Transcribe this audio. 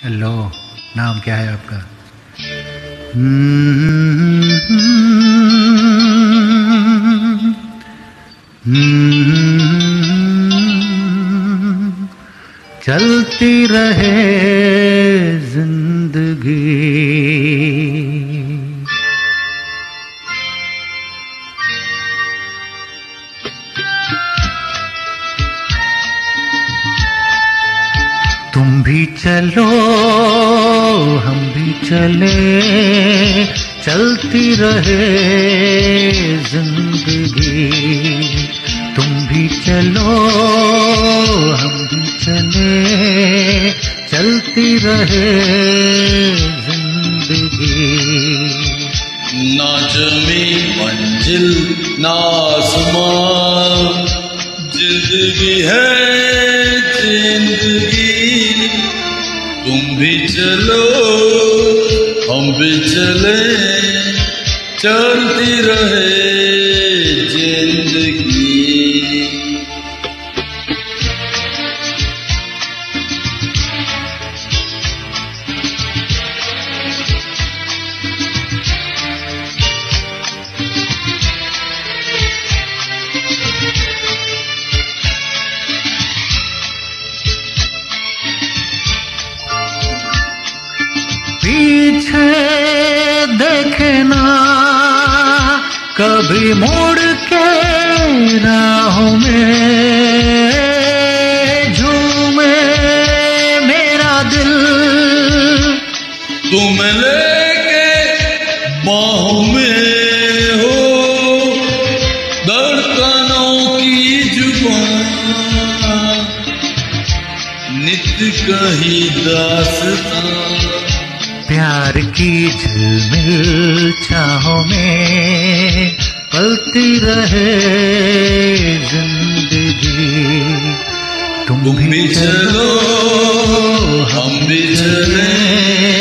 Hello, नाम क्या है आपका? चलती रहे जिंदगी, तुम भी चलो हम भी चले, चलती रहे जिंदगी। तुम भी चलो हम भी चले, चलती रहे जिंदगी। ना जमी मंजिल ना आसमां, जिंदगी है जिंदगी। तुम भी चलो हम भी चले, चलती रहे जिंदगी। पीछे देखना कभी मुड़ के, राहों में झूमे मेरा दिल। तुम लेके बाहों में हो धड़कनों की जुबान, नित्य कही दास्तां। प्यार की झिलमिल चाहों में पलती रहे जिंदगी। तुम भी चलो हम भी चले,